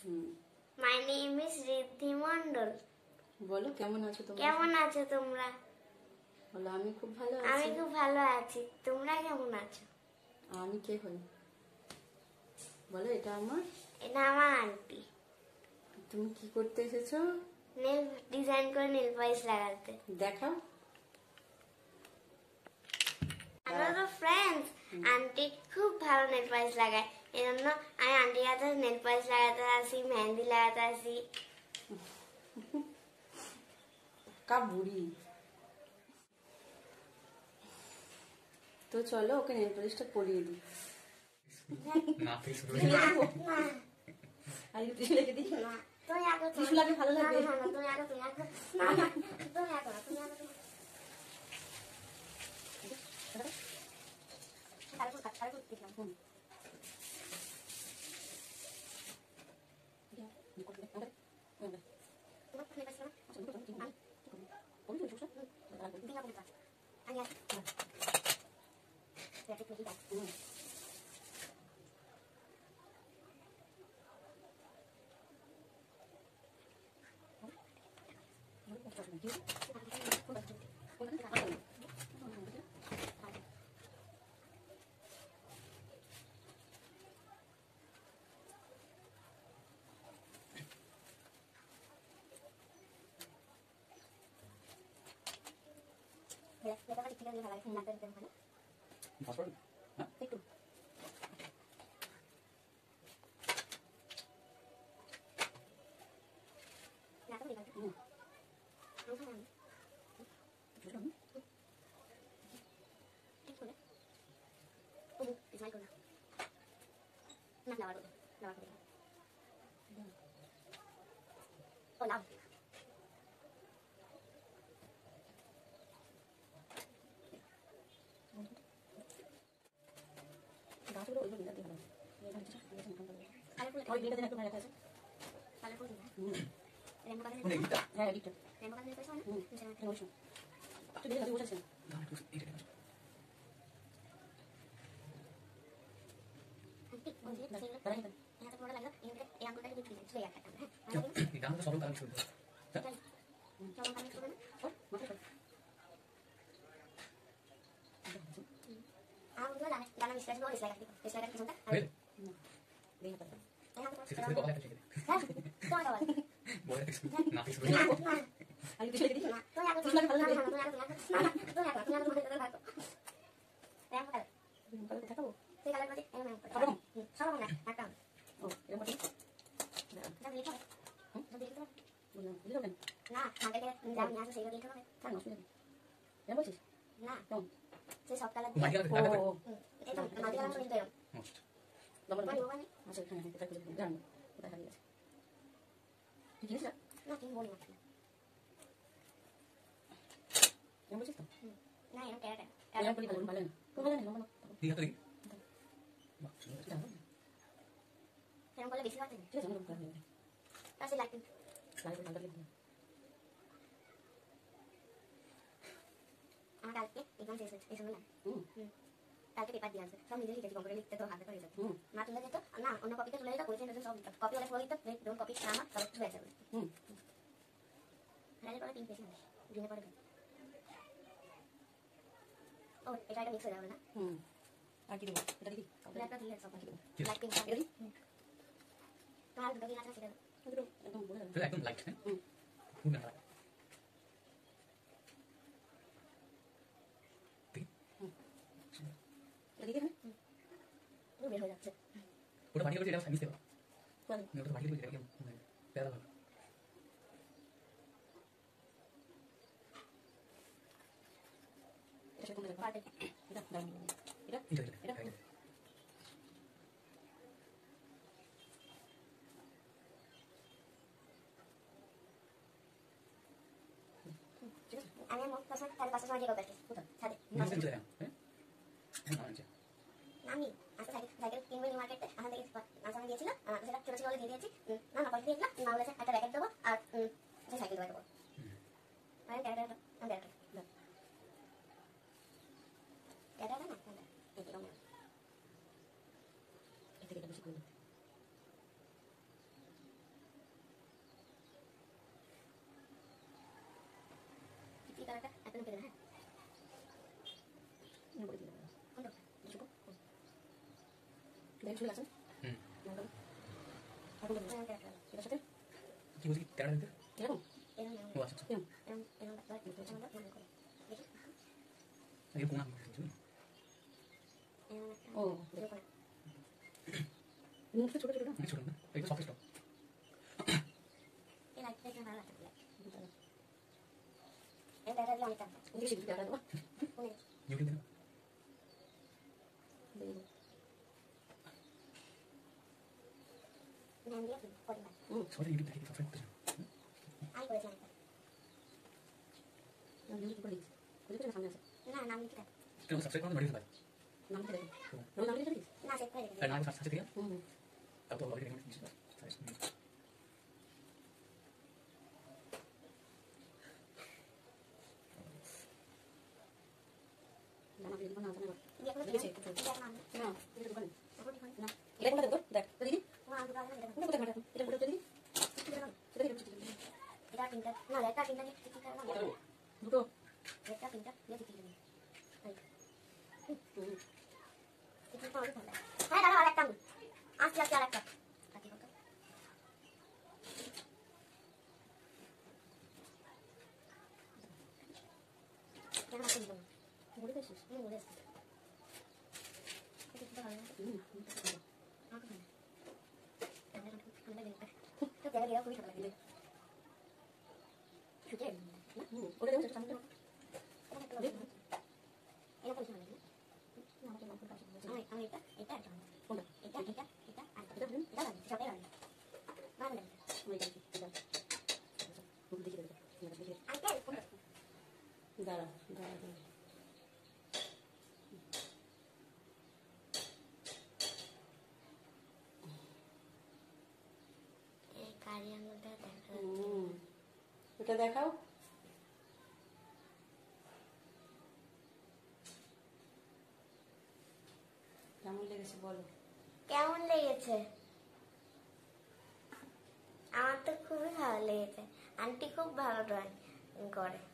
My name is Riddhi Mondol. বলো কেমন আছো তোমরা? কেমন আছো তোমরা? বলো আমি খুব ভালো আমি আছি। খুব ভালো আছি। তোমরা কেমন আছো? আমি কে হই? বলো এটা আমার। এটা আমার আন্টি। তুমি কি করতে এসেছো? নেল ডিজাইন করে নেল পলিশ লাগাতে। দেখাও। আমরা তো ফ্রেন্ডস। আন্টি খুব ভালো নেল পলিশ লাগায়, এই জন্য আমি আন্টির কাছে নেল পলিশ লাগাতে আসি, মেহেন্দি লাগাতে আসি। কা বুড়ি। তো চলো ওকে নেল পলিশটা পরিয়ে দিই। না ফিক্স আর একটু টিস্যু লিখে দিই। না, তুমি আগে টিস্যু লাগে ভালো লাগবে। না, তুমি আগে না, তুমি আগে পাসওয়ার্ড হ্যাঁ একটু গাছগুলো ওইগুলো দিতে ভালো। ওই দিনটা একটু রাখা আছে। কোন এইটা হ্যাঁ এডিটর। প্রমোশন। তুই দেখে তুই বসেছিস। না একটু এটা এই গানটা সব কাজ শুনতে হ্যাঁ সেটা কথা একটা ঠিক বলে না ফিক্স আর একটু লিখে দিই। টিস্যু লাগে ভালো লাগবে। দেখাবো। ও এরকম আছে। বললাম দিলো কেন? না, আগে জানি আছে সেইটা দিতে হবে। কেন অসুবিধা নেই। এরকম বলছিস? না, কেমন? সে সব কালার মাইকে দিয়ে। কাছে ও এটা মাঝে কালার কিন্তু এরকম। মোস্ট ডবল মানে বানি। মানে আচ্ছা হ্যাঁ হ্যাঁ এটা খুঁজে দিই। জানো কোথায় হারিয়ে গেছে। তুই কিনেছিস না? না তুমি বলি না। এরকম বলছিস তো? না, এরকম ক্যারেট। এরকম করলে ভালো ভালো না। খুব ভালো না লম্বা না। ঠিক আছে বাহ সুন্দর জানো? এরকম করলে বেশি হয়। ঠিক আছে আমরা করে দিই। তাহলে লাগবে। লাইভ ভালো লাগবে। আমার কালকে এক্সাম শেষ হয়েছে, এই সময় না। হুম কালকে পেপার দিয়ে আসবে, সব নিজে লিখেছি, কম্পিউটার লিখতে তো হাতে করে যেত। হুম মা তুলে যেত, না অন্য কপিতে তুলে যেত, কোয়েশ্চেন সব কপি হলে তুলে দিত, ডোন্ট কপি না আমার সব তুলে যাবে। হুম রাজের পরে 3 পেজ আছে, গ্রিনে পরে ও এটা মিক্স হয়ে যাবে না। হুম আর কি দেবো? এটা দিবি? ব্ল্যাকটা দিলে সব কি? ব্ল্যাক পিঙ্ক এটা দিই? তোমার দুটো দিন আছে সেটা এগুলো একদম বলে দেবো। এটা একদম লাইট হ্যাঁ হুম খুব না এটা দিবি হ্যাঁ? পুরো বের হয়ে যাচ্ছে। ওটা বাড়ি করে এটা সাইজ দেবা কোন? না ওটা বাড়ি করে এটা কেমন প্যারা ভালো এটা সেরকম দেবো। পারফেক্ট। এটা দাঁড়ান। এটা এটা ঠিক আছে? আমি আমার পাশে তাহলে পাশে সময় গিয়ে করতে কোথায়? ছাদে নিচে চলে যাও হ্যাঁ হ্যাঁ আচ্ছা আমি আজকে সাইকেল কিনবো নিউ মার্কেটে, আমার থেকে আসামে দিয়েছিল, সেটা ছোটো ছিল বলে দিয়ে দিয়েছি। না না পয়সা দিয়েছিলাম, মা বলেছে একটা র্যাকেট দেবো আর সাইকেল দেবো। আমি ক্যারেক্টার না এর থেকে এটা বেশি করে দিই। একটা একটা পেলে হ্যাঁ বলে দিলাম কোনটা শুকো দেখ শুরু আছে হুম না তো এখন তো এরকম একটা এটার সাথে কি বলছি তেরোটা দিতে এরকম এরকম ও আচ্ছা আচ্ছা এরকম একটা মনে করে দেখি এর কোন আমি বুঝছি এরকম একটা ও এরকম মুখটা ছোট ছোট না অনেক ছোট না এটা সফট স্টক এই লাইটটা একটু ভালো লাগছে এই দেখা দিলে অনেকটা ওই যে দেখা দাও কোনে ইউটিউব দেন দেখো নাম দিয়ে করে না সবাই ইউটিউব দেখে সাবস্ক্রাইব করতে আমি করেছি অনেকটা আমি ইউজ করে দিয়েছি ওই যে সামনে আছে না নাম লিখে দেখ কেন সাবস্ক্রাইব করতে নোটিফাই নাম লিখে দেখো রোজ নাম লিখে দিস না সেভ করে আর দেখ না সাবস্ক্রাইব করিয়া হুম তাও তো অলরেডি রেকমেন্ড দিছি জানা দিয়ে না জানা দিয়ে করে লিখেছে দিয়ে নাম না এটা দোকানে তারপর দেখুন না এটা কোনটা দেখো দেখ তো দিদি তোমার আগে আগে দেখো কোনটা কোনটা এটা কোনটা দিদি সেটা দিদি এটা তিনটা না এটা তিনটা দিয়ে ঠিক করে না দুটো এটা তিনটা দিয়ে ঠিক করে হুম এটা তো অনেক ভালো হ্যাঁ দাঁড়া আরেকটা আস্তে আস্তে আরেকটা বাকি কত কেন আসলে বলো বলে দিছিস বলে আসছি এটা ভালো না হুম আমাকে ভালো তো জায়গা গেলে খুবই ছোট লাগে ছুটে হুম ওটা দেখো সামনে এরকম সময় লাগে আমি এটা এটা এটা কোনটা এটা এটা এটা আর এটা হুম এটা লাগে সবাই লাগে মানে ওই দেখি এটা হুম দেখি দেখি দেখি আঙ্কেল কোনটা দাঁড়া দাঁড়া দাঁড়া এই কারিয়ার মধ্যে দেখা হুম এটা দেখাও কেমন লেগেছে বলো কেমন লেগেছে আমার তো খুবই ভালো লেগেছে আন্টি খুব ভালো ড্রয়িং করে